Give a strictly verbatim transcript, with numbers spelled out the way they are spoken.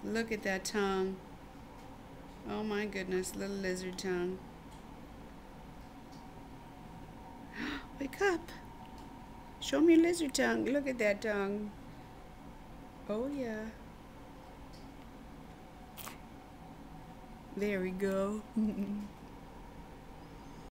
Look at that tongue. Oh my goodness, little lizard tongue. Wake up. Show me your lizard tongue. Look at that tongue. Oh yeah. There we go.